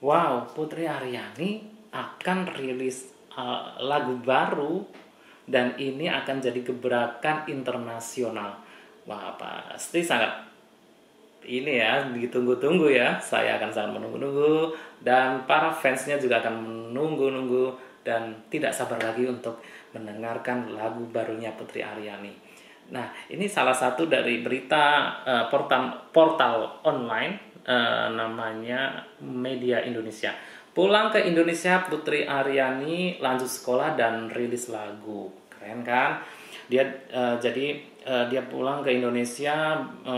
Wow, Putri Aryani akan rilis lagu baru dan ini akan jadi gebrakan internasional. Wah, pasti sangat ini ya, ditunggu-tunggu ya. Saya akan sangat menunggu-nunggu dan para fansnya juga akan menunggu-nunggu dan tidak sabar lagi untuk mendengarkan lagu barunya Putri Aryani. Nah, ini salah satu dari berita portal online namanya Media Indonesia. Pulang ke Indonesia, Putri Aryani lanjut sekolah dan rilis lagu. Keren kan? Dia pulang ke Indonesia,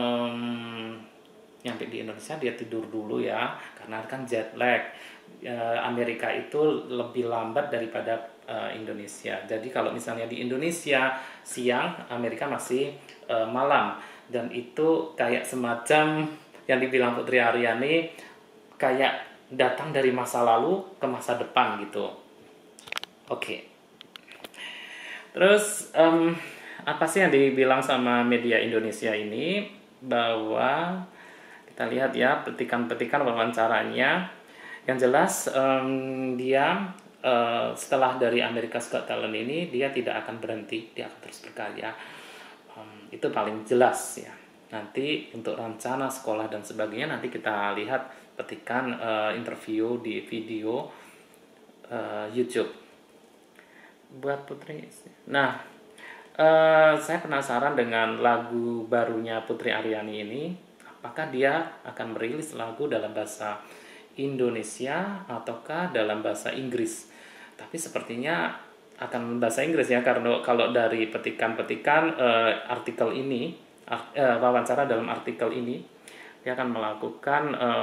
nyampe di Indonesia dia tidur dulu ya, karena kan jet lag. Amerika itu lebih lambat daripada Indonesia. Jadi kalau misalnya di Indonesia siang, Amerika masih malam, dan itu kayak semacam yang dibilang Putri Aryani kayak datang dari masa lalu ke masa depan gitu. Oke. Terus apa sih yang dibilang sama Media Indonesia ini, bahwa kita lihat ya petikan-petikan wawancaranya. Yang jelas dia setelah dari America's Got Talent ini dia tidak akan berhenti, dia akan terus berkarya. Itu paling jelas ya. Nanti untuk rencana sekolah dan sebagainya nanti kita lihat petikan interview di video YouTube buat Putri. Nah, saya penasaran dengan lagu barunya Putri Aryani ini. Apakah dia akan merilis lagu dalam bahasa Indonesia ataukah dalam bahasa Inggris? Tapi sepertinya akan bahasa Inggris ya, karena kalau dari petikan-petikan artikel ini, wawancara dalam artikel ini, dia akan melakukan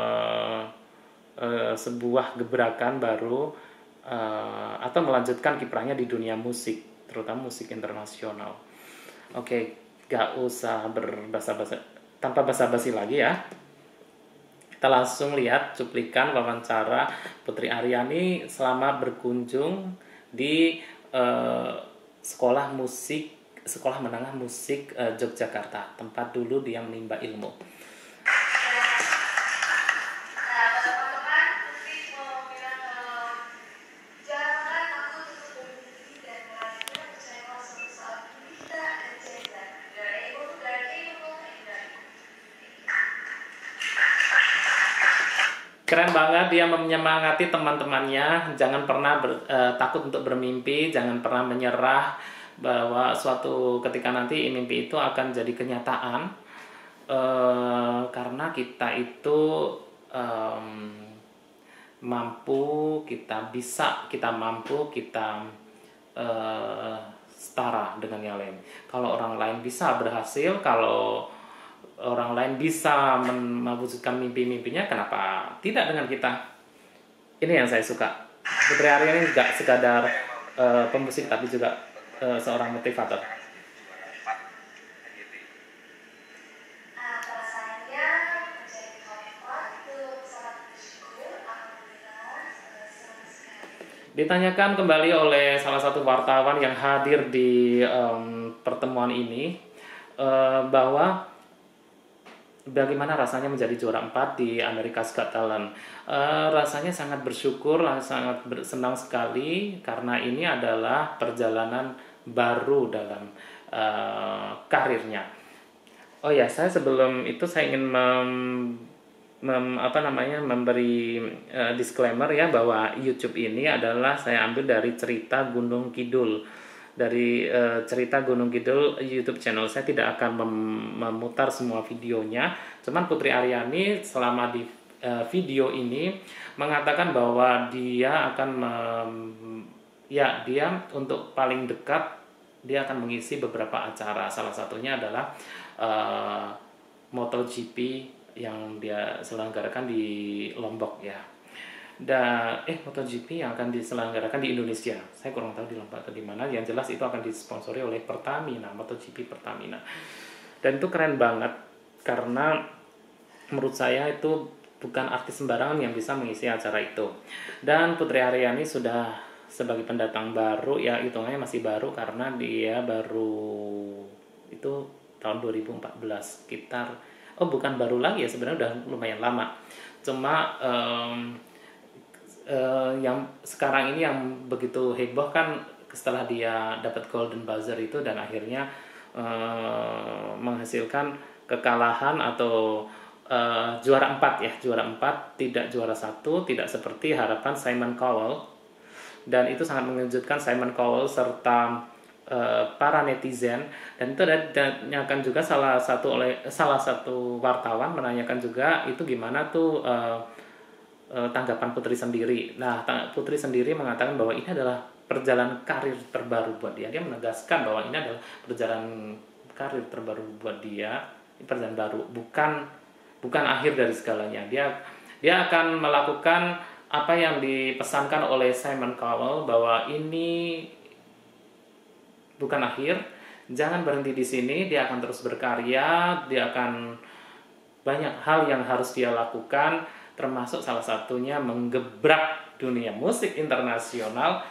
sebuah gebrakan baru atau melanjutkan kiprahnya di dunia musik, terutama musik internasional. Oke, gak usah tanpa basa-basi lagi ya. Kita langsung lihat cuplikan wawancara Putri Aryani selama berkunjung di sekolah menengah musik Yogyakarta, tempat dulu dia menimba ilmu. Keren banget, dia menyemangati teman-temannya, jangan pernah takut untuk bermimpi, jangan pernah menyerah, bahwa suatu ketika nanti mimpi itu akan jadi kenyataan. Karena kita itu mampu, kita mampu, kita setara dengan yang lain. Kalau orang lain bisa berhasil, kalau orang lain bisa mewujudkan mimpi-mimpinya, kenapa tidak dengan kita? Ini yang saya suka. Putri Aryani gak sekadar pemusik, tapi juga seorang motivator. Ditanyakan kembali oleh salah satu wartawan yang hadir di pertemuan ini, bahwa bagaimana rasanya menjadi juara 4 di America's Got Talent. Rasanya sangat bersyukur, sangat senang sekali, karena ini adalah perjalanan baru dalam karirnya. Oh ya, saya sebelum itu saya ingin memberi disclaimer ya, bahwa YouTube ini adalah saya ambil dari cerita Gunung Kidul. Dari cerita Gunung Kidul YouTube channel saya tidak akan memutar semua videonya. Cuman Putri Aryani selama di video ini mengatakan bahwa dia akan dia untuk paling dekat dia akan mengisi beberapa acara. Salah satunya adalah MotoGP yang dia selenggarakan di Lombok ya. MotoGP yang akan diselenggarakan di Indonesia. Saya kurang tahu di Lombok atau di mana. Yang jelas itu akan disponsori oleh Pertamina, MotoGP Pertamina. Dan itu keren banget, karena menurut saya itu bukan artis sembarangan yang bisa mengisi acara itu. Dan Putri Aryani sudah sebagai pendatang baru ya, hitungannya masih baru karena dia baru itu tahun 2014 sekitar. Bukan baru lagi ya, sebenarnya udah lumayan lama. Cuma yang sekarang ini yang begitu heboh kan setelah dia dapat Golden Buzzer itu dan akhirnya menghasilkan kekalahan atau juara 4 ya, juara 4 tidak juara 1, tidak seperti harapan Simon Cowell. Dan itu sangat mengejutkan Simon Cowell serta para netizen. Dan itu ditanyakan juga salah satu wartawan menanyakan juga itu gimana tuh tanggapan Putri sendiri. Nah, Putri sendiri mengatakan bahwa ini adalah perjalanan karir terbaru buat dia. Dia menegaskan bahwa ini adalah perjalanan karir terbaru buat dia, perjalanan baru, bukan akhir dari segalanya. Dia akan melakukan apa yang dipesankan oleh Simon Cowell bahwa ini bukan akhir, jangan berhenti di sini, dia akan terus berkarya, dia akan banyak hal yang harus dia lakukan, termasuk salah satunya menggebrak dunia musik internasional,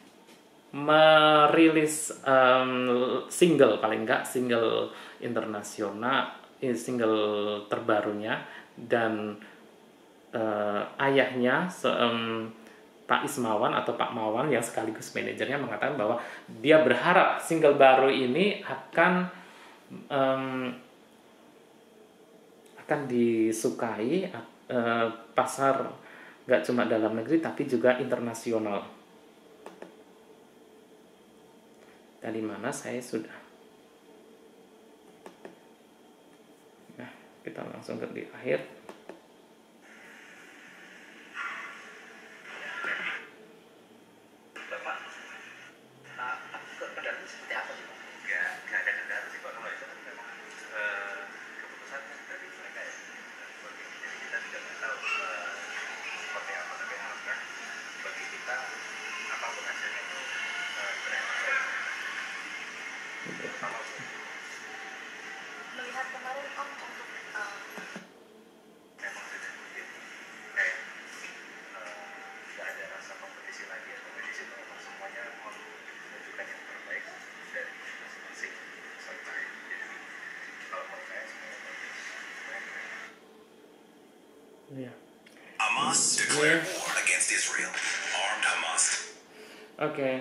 merilis single paling enggak single internasional, single terbarunya. Dan ayahnya Pak Ismawan atau Pak Mawan yang sekaligus manajernya mengatakan bahwa dia berharap single baru ini akan disukai pasar nggak cuma dalam negeri tapi juga internasional. Dari mana saya sudah. Nah, kita langsung ke di akhir. Melihat kemarin Om untuk nggak ada rasa kompetisi lagi ya, tapi di situ memang semuanya menunjukkan yang terbaik dari masing-masing peserta. Jadi kalau menurut saya semuanya bagus. Ya. Hamas declared war against Israel. Armed Hamas. Oke.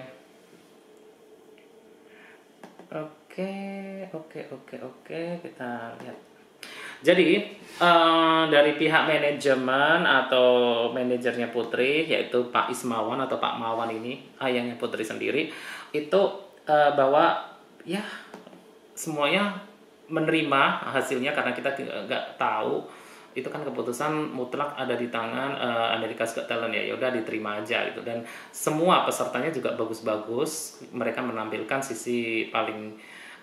Kita lihat. Jadi dari pihak manajemen atau manajernya Putri, yaitu Pak Ismawan atau Pak Mawan ini, ayahnya Putri sendiri, itu bahwa ya semuanya menerima hasilnya karena kita nggak tahu. Itu kan keputusan mutlak ada di tangan America's Got Talent ya, udah diterima aja gitu. Dan semua pesertanya juga bagus-bagus, mereka menampilkan sisi paling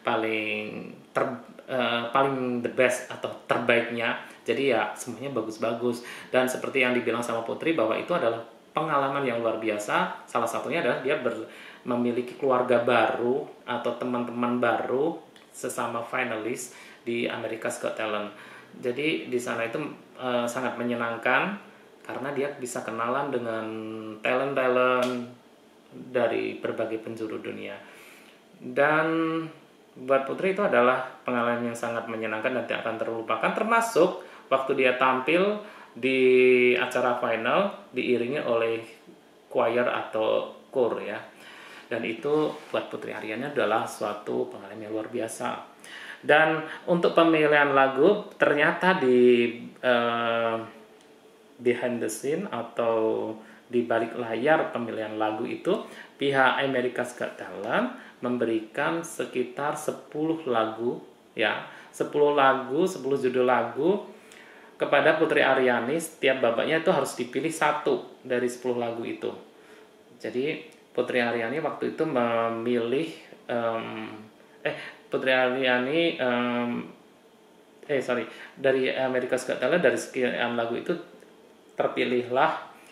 the best atau terbaiknya. Jadi ya semuanya bagus-bagus. Dan seperti yang dibilang sama Putri bahwa itu adalah pengalaman yang luar biasa. Salah satunya adalah dia memiliki keluarga baru atau teman-teman baru sesama finalis di America's Got Talent. Jadi di sana itu sangat menyenangkan karena dia bisa kenalan dengan talent-talent dari berbagai penjuru dunia. Dan buat Putri itu adalah pengalaman yang sangat menyenangkan dan tidak akan terlupakan, termasuk waktu dia tampil di acara final diiringi oleh choir atau kor ya. Dan itu buat Putri Aryani adalah suatu pengalaman yang luar biasa. Dan untuk pemilihan lagu ternyata di behind the scene atau di balik layar pemilihan lagu itu pihak America's Got Talent memberikan sekitar 10 lagu ya, 10 judul lagu kepada Putri Aryani. Setiap babaknya itu harus dipilih satu dari 10 lagu itu. Jadi Putri Aryani waktu itu memilih Putri Aryani dari America's Got Talent, dari sekian lagu itu terpilihlah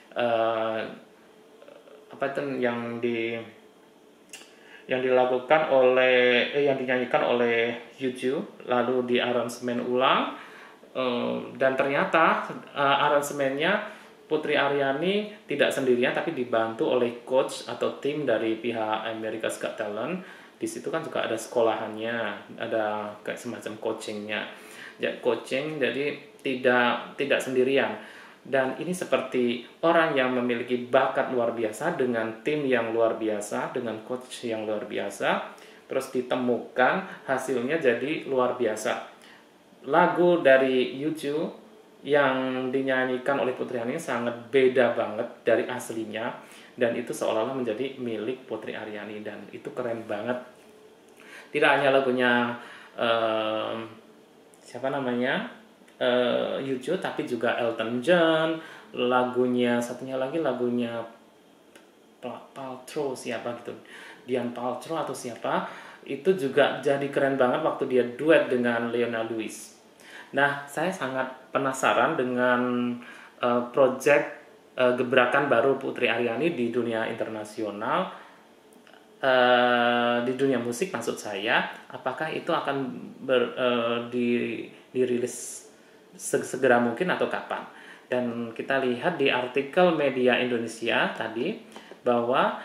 yang dilakukan oleh yang dinyanyikan oleh U2, lalu di aransemen ulang, dan ternyata aransemennya Putri Aryani tidak sendirian tapi dibantu oleh coach atau tim dari pihak America's Got Talent. Di situ kan juga ada sekolahannya, ada kayak semacam coachingnya. Ya, coaching, jadi tidak sendirian. Dan ini seperti orang yang memiliki bakat luar biasa dengan tim yang luar biasa, dengan coach yang luar biasa, terus ditemukan hasilnya jadi luar biasa. Lagu dari YouTube yang dinyanyikan oleh Putri Aryani sangat beda banget dari aslinya, dan itu seolah-olah menjadi milik Putri Aryani, dan itu keren banget. Tidak hanya lagunya siapa namanya YouTube, tapi juga Elton John, satunya lagi lagunya Paltrow siapa gitu, Dian Paltrow atau siapa, itu juga jadi keren banget waktu dia duet dengan Leona Lewis. Nah, saya sangat penasaran dengan project gebrakan baru Putri Aryani di dunia internasional, di dunia musik maksud saya. Apakah itu akan dirilis segera mungkin atau kapan? Dan kita lihat di artikel Media Indonesia tadi bahwa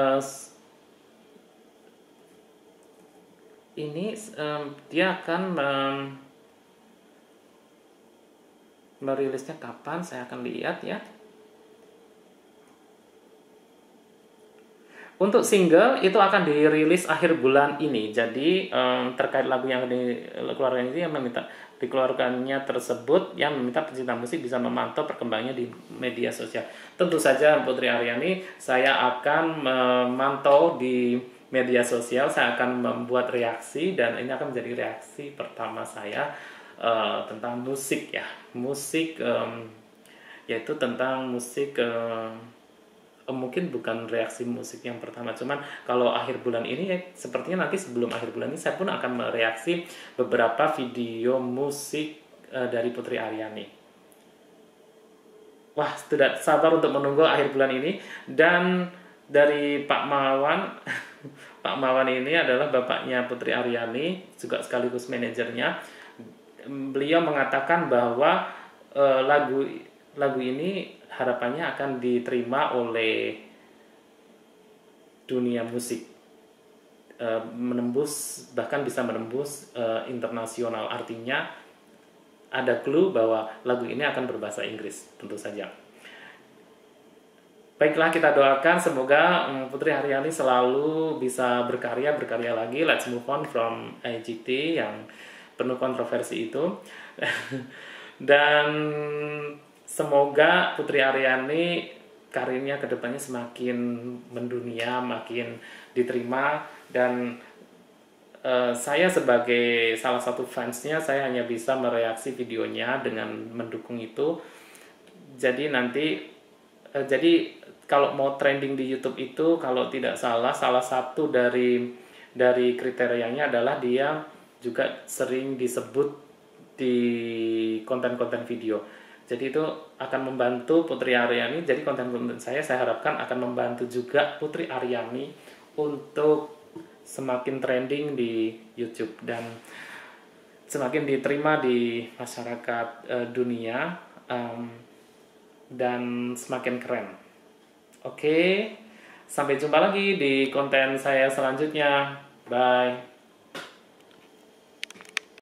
ini dia akan merilisnya kapan, saya akan lihat ya. Untuk single itu akan dirilis akhir bulan ini. Jadi terkait lagu yang dikeluarkan ini, yang meminta dikeluarkannya tersebut, yang meminta pecinta musik bisa memantau perkembangannya di media sosial. Tentu saja Putri Aryani, saya akan memantau di media sosial, saya akan membuat reaksi, dan ini akan menjadi reaksi pertama saya tentang musik ya. Musik yaitu tentang musik, mungkin bukan reaksi musik yang pertama, cuman kalau akhir bulan ini sepertinya nanti sebelum akhir bulan ini saya pun akan mereaksi beberapa video musik dari Putri Aryani. Wah, tidak sabar untuk menunggu akhir bulan ini. Dan dari Pak Mawan Pak Mawan ini adalah bapaknya Putri Aryani, juga sekaligus manajernya. Beliau mengatakan bahwa lagu ini harapannya akan diterima oleh dunia musik, bahkan bisa menembus internasional. Artinya ada clue bahwa lagu ini akan berbahasa Inggris tentu saja. Baiklah, kita doakan semoga Putri Aryani selalu bisa berkarya lagi. Let's move on from IGT yang penuh kontroversi itu. Dan semoga Putri Aryani karirnya kedepannya semakin mendunia, makin diterima. Dan saya sebagai salah satu fansnya, saya hanya bisa mereaksi videonya dengan mendukung itu. Jadi kalau mau trending di YouTube itu, kalau tidak salah satu dari kriterianya adalah dia juga sering disebut di konten-konten video. Jadi itu akan membantu Putri Aryani. Jadi konten-konten saya harapkan akan membantu juga Putri Aryani untuk semakin trending di YouTube dan semakin diterima di masyarakat dunia, dan semakin keren. Oke, sampai jumpa lagi di konten saya selanjutnya. Bye.